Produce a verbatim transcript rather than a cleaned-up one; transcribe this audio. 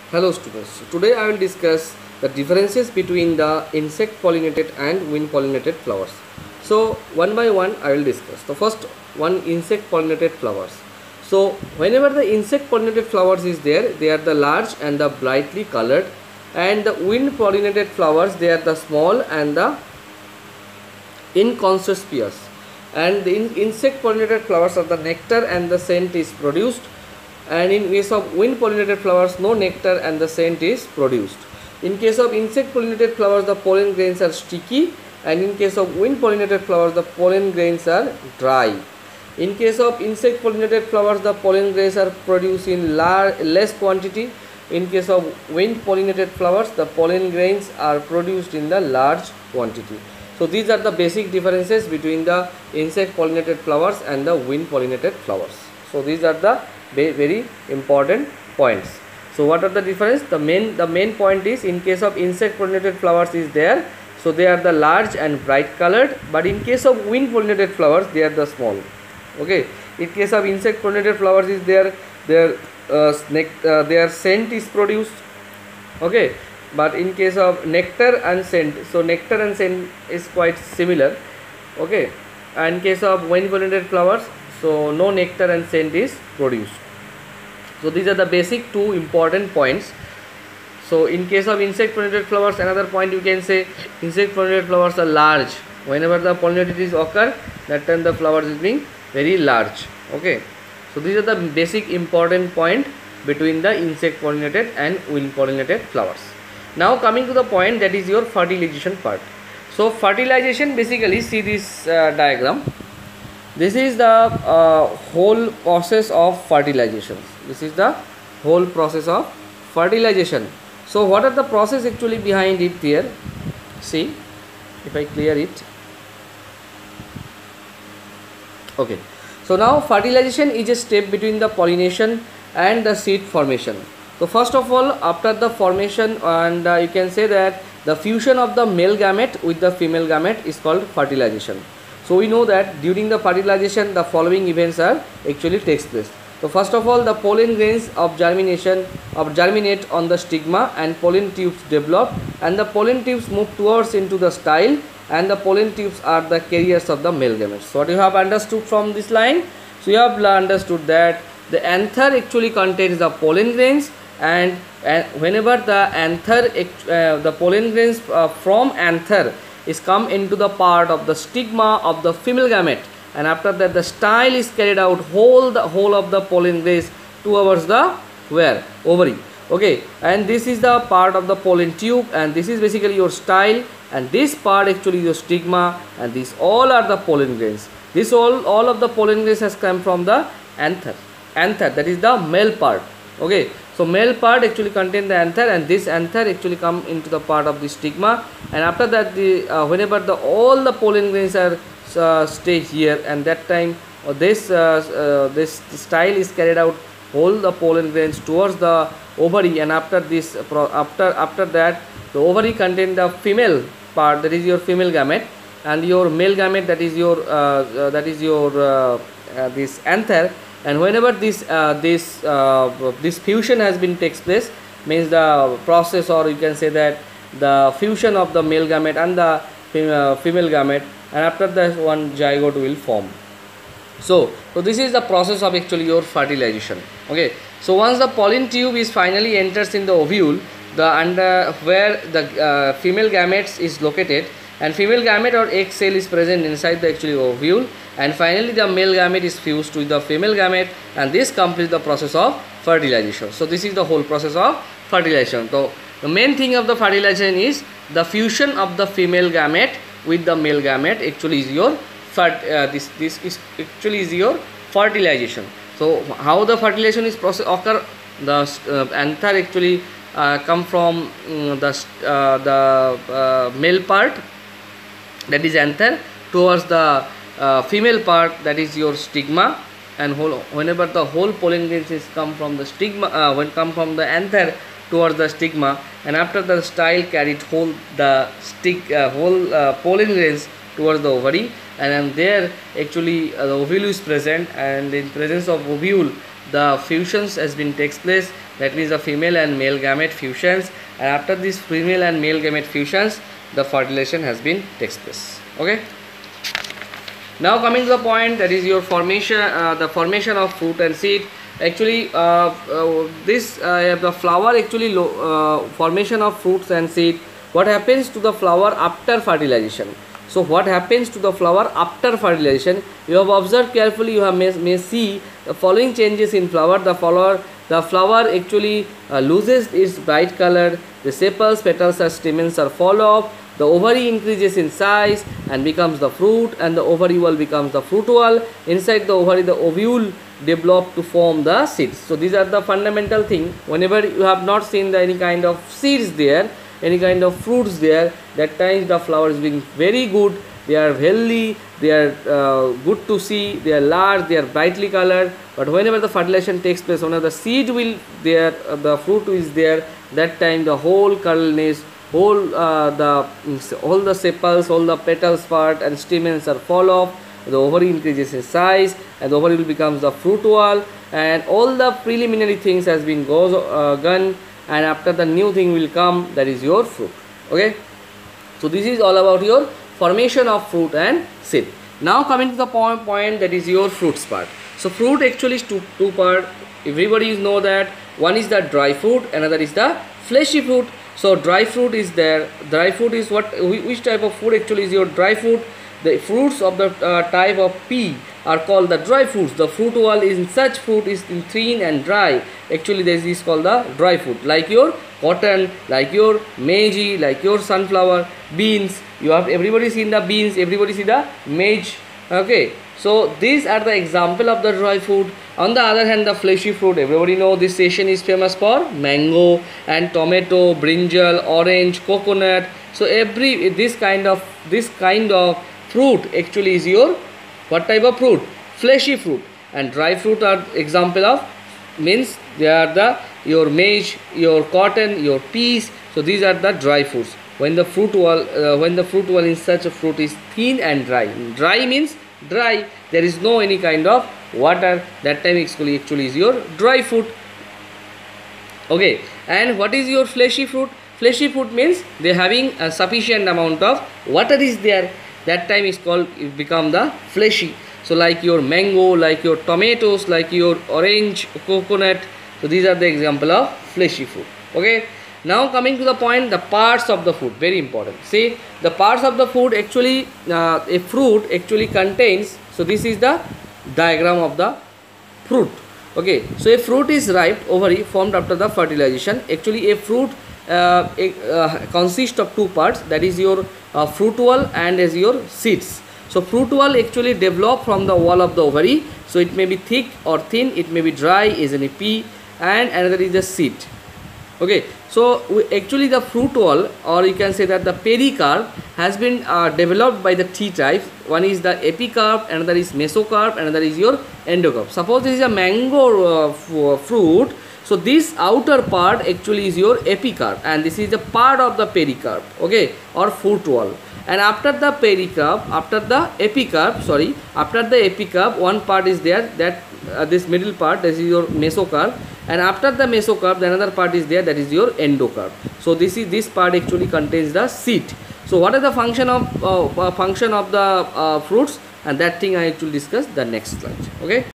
Hello students, today I will discuss the differences between the insect pollinated and wind pollinated flowers. So one by one I will discuss. The first one, insect pollinated flowers. So whenever the insect pollinated flowers is there, they are the large and the brightly colored, and the wind pollinated flowers, they are the small and the inconspicuous. And the in insect pollinated flowers are the nectar and the scent is produced, and in case of wind pollinated flowers, no nectar and the scent is produced. In case of insect pollinated flowers, the pollen grains are sticky, and in case of wind pollinated flowers, the pollen grains are dry. In case of insect pollinated flowers, the pollen grains are produced in large, less quantity. In case of wind pollinated flowers, the pollen grains are produced in the large quantity. So these are the basic differences between the insect pollinated flowers and the wind pollinated flowers. So these are the very important points. So what are the difference? The main the main point is, in case of insect pollinated flowers is there, so they are the large and bright colored, but in case of wind pollinated flowers, they are the small. Okay, in case of insect pollinated flowers is there, their uh, uh, their scent is produced. Okay, but in case of nectar and scent, so nectar and scent is quite similar. Okay, and in case of wind pollinated flowers, so no nectar and scent is produced. So these are the basic two important points. So in case of insect pollinated flowers, another point you can say, insect pollinated flowers are large. Whenever the pollinators occur, that time the flowers is being very large. Okay, so these are the basic important point between the insect pollinated and wind pollinated flowers. Now coming to the point, that is your fertilization part. So fertilization, basically see this uh, diagram. This is the uh, whole process of fertilization. This is the whole process of fertilization. So what are the process actually behind it here? See, if I clear it. Okay. So now fertilization is a step between the pollination and the seed formation. So first of all, after the formation, and uh, you can say that the fusion of the male gamete with the female gamete is called fertilization. So we know that during the fertilization, the following events are actually takes place. So first of all, the pollen grains of germination of germinate on the stigma, and pollen tubes develop, and the pollen tubes move towards into the style, and the pollen tubes are the carriers of the male gametes. So what you have understood from this line? So you have understood that the anther actually contains the pollen grains, and, and whenever the anther, uh, the pollen grains uh, from anther is come into the part of the stigma of the female gamete, and after that the style is carried out, whole the whole of the pollen grains towards the where ovary. Okay, and this is the part of the pollen tube, and this is basically your style, and this part actually your stigma, and these all are the pollen grains. This all all of the pollen grains has come from the anther. Anther, that is the male part. Okay, so male part actually contain the anther, and this anther actually come into the part of the stigma, and after that the uh, whenever the all the pollen grains are uh, stay here, and that time uh, this uh, uh, this style is carried out, whole the pollen grains towards the ovary, and after this uh, after after that the ovary contain the female part, that is your female gamete, and your male gamete, that is your uh, uh, that is your uh, uh, this anther. And whenever this uh, this uh, this fusion has been takes place, means the process, or you can say that the fusion of the male gamete and the female, female gamete, and after that one zygote will form. So, so this is the process of actually your fertilization. Okay. So once the pollen tube is finally enters in the ovule, the under where the uh, female gametes is located, and female gamete or egg cell is present inside the actually ovule, and finally the male gamete is fused with the female gamete, and this completes the process of fertilization. So this is the whole process of fertilization. So the main thing of the fertilization is the fusion of the female gamete with the male gamete actually is your fert uh, this this is actually is your fertilization. So how the fertilization is process occur? The uh, anther actually uh, come from um, the uh, the uh, male part, that is anther, towards the uh, female part, that is your stigma, and whole, whenever the whole pollen grains is come from the stigma, uh, when come from the anther towards the stigma, and after the style carried whole the stick uh, whole uh, pollen grains towards the ovary, and then there actually uh, the ovule is present, and in presence of ovule the fusions has been takes place, that means the female and male gamete fusions, and after this female and male gamete fusions the fertilization has been takes place. Okay, now coming to the point, that is your formation, uh, the formation of fruit and seed. Actually uh, uh, this uh, the flower actually uh, formation of fruits and seed, what happens to the flower after fertilization. So what happens to the flower after fertilization, you have observed carefully, you have may, may see the following changes in flower. The flower the flower actually uh, loses its bright color, the sepals, petals or stamens are fall off, the ovary increases in size and becomes the fruit, and the ovary becomes the fruit wall. Inside the ovary the ovule develop to form the seeds. So these are the fundamental thing. Whenever you have not seen the any kind of seeds there, any kind of fruits there, that time the flower is being very good, they are healthy, they are uh, good to see, they are large, they are brightly colored. But whenever the fertilization takes place, whenever the seed will there, uh, the fruit is there, that time the whole kernelness, whole uh, the all the sepals, all the petals part and stamens are fall off, the ovary increases in size and the ovary will becomes the fruit wall, and all the preliminary things has been goes uh, gone, and after the new thing will come, that is your fruit. Okay, so this is all about your formation of fruit and seed. Now coming to the point, point that is your fruits part. So fruit actually is two, two part. Everybody know that one is the dry fruit, another is the fleshy fruit. So dry fruit is there. Dry fruit is what, which type of fruit actually is your dry fruit? The fruits of the uh, type of pea are called the dry fruits. The fruit wall in such fruit is thin and dry. Actually this is called the dry fruit, like your cotton, like your maize, like your sunflower, beans. You have everybody seen the beans, everybody see the maize. Okay, so these are the example of the dry fruit. On the other hand, the fleshy fruit, everybody know this session is famous for mango and tomato, brinjal, orange, coconut. So every this kind of this kind of fruit actually is your what type of fruit? Fleshy fruit. And dry fruit are example of, means they are the your maize, your cotton, your peas. So these are the dry fruits. When the fruit wall uh, when the fruit wall in such a fruit is thin and dry. Dry means dry, there is no any kind of water, that time actually actually is your dry fruit. Okay, and what is your fleshy fruit? Fleshy fruit means they having a sufficient amount of water is there, that time is called, it become the fleshy. So like your mango, like your tomatoes, like your orange, coconut. So these are the example of fleshy fruit. Okay, now coming to the point, the parts of the fruit, very important. See, the parts of the fruit actually uh, a fruit actually contains, so this is the diagram of the fruit. Okay, so a fruit is ripe ovary formed after the fertilization. Actually a fruit uh, a, uh, consists of two parts, that is your uh, fruit wall and as your seeds. So fruit wall actually develop from the wall of the ovary. So it may be thick or thin, it may be dry as in a pea, and another is the seed. Okay, so we actually the fruit wall, or you can say that the pericarp has been uh, developed by the T types. One is the epicarp, another is mesocarp, another is your endocarp. Suppose this is a mango uh, fruit, so this outer part actually is your epicarp, and this is the part of the pericarp, okay, or fruit wall. And after the pericarp, after the epicarp, sorry, after the epicarp, one part is there, that uh, this middle part, this is your mesocarp, and after the mesocarp, the another part is there, that is your endocarp. So this is this part actually contains the seed. So what is the function of uh, uh, function of the uh, fruits, and that thing I actually discuss the next slide. Okay.